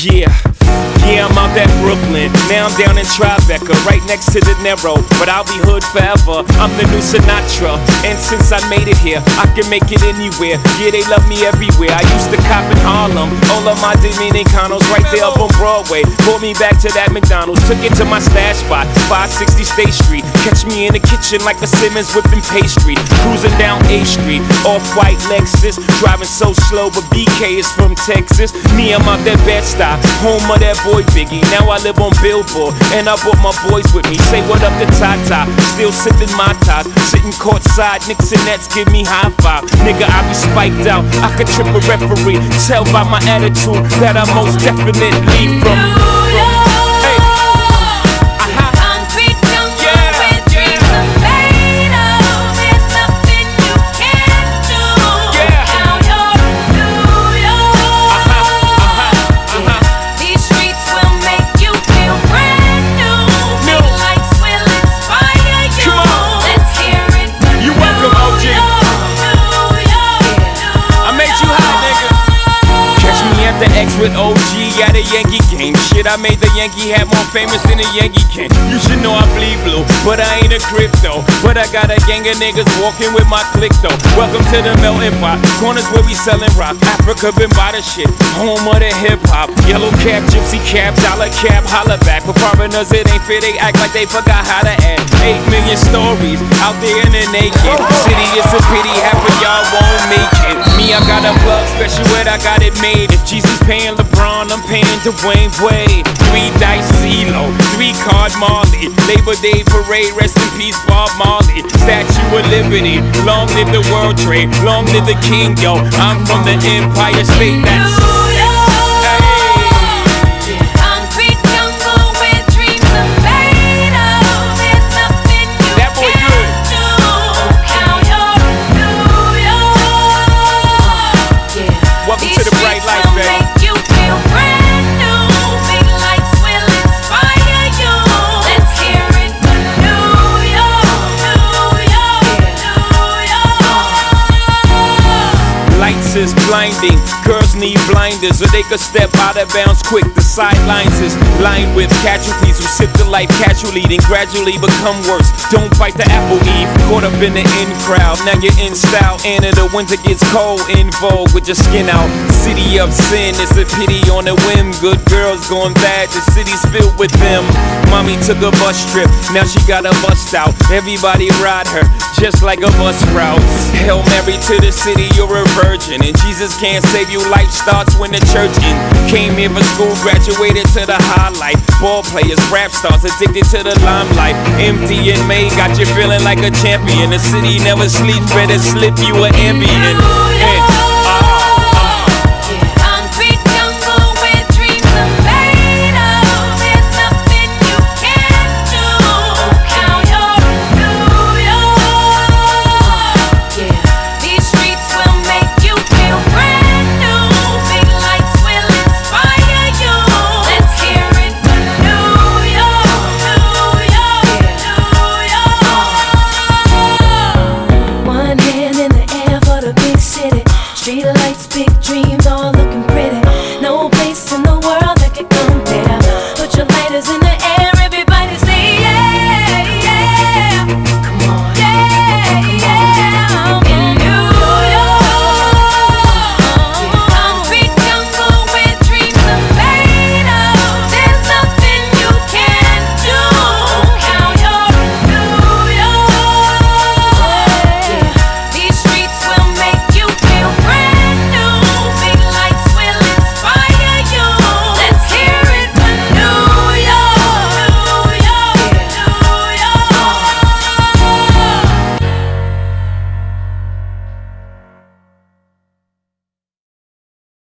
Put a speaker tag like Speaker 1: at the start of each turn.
Speaker 1: Yeah, I'm out at Brooklyn. Now I'm down in Tribeca, right next to De Niro. But I'll be hood forever. I'm the new Sinatra. And since I made it here, I can make it anywhere. Yeah, they love me everywhere. I used to cop in Harlem. All of my Dominicanos right there up on Broadway. Brought me back to that McDonald's. Took it to my stash spot, 560 State Street. Catch me in the kitchen like a Simmons whipping pastry. Cruising down A Street, off-white Lexus. Driving so slow, but BK is from Texas. Me, I'm out that Bed-Stuy, home of that boy Biggie. Now I live on Billboard, and I brought my boys with me. Say what up to Tata, still sipping my ties. Sitting courtside, Knicks and Nets give me high five. Nigga, I be spiked out, I could trip a referee. Tell by my attitude that I most definitely from. With OG at a Yankee game. Shit, I made the Yankee hat more famous than a Yankee can. You should know I bleed blue, but I ain't a crypto. But I got a gang of niggas walking with my click though. Welcome to the melting pot. Corners where we sellin' rock. Africa been by the shit. Home of the hip hop. Yellow cap, gypsy cap, dollar cap, holla back. For foreigners it ain't fair, they act like they forgot how to act. 8 million stories out there in the naked city. It's a pity half of y'all won't make it. Me, I got a plug special where I got it made. If Jesus paying LeBron, I'm paying Dwayne Wade. 3 dice CeeLo, 3 card Marley. Labor Day parade, rest in peace Bob Marley. Statue of Liberty, long live the World Trade, long live the King, yo. I'm from the Empire State, that's is blinding. Girls need blinders so they could step out of bounds quick. The sidelines is lined with casualties who sip the life casually, then gradually become worse. Don't bite the apple, Eve. Caught up in the in crowd, now you're in style. And in the winter gets cold, in vogue with your skin out. City of sin, it's a pity on a whim. Good girls going bad, the city's filled with them. Mommy took a bus trip, now she got a bust out. Everybody ride her, just like a bus route. Hail Mary to the city, you're a virgin. And Jesus can't save you, life starts when the church in. Came here for school, graduated to the highlight. Ball players, rap stars, addicted to the limelight. Empty in May, got you feeling like a champion. The city never sleeps, better slip you an ambient.
Speaker 2: Street lights, big dreams, all looking pretty.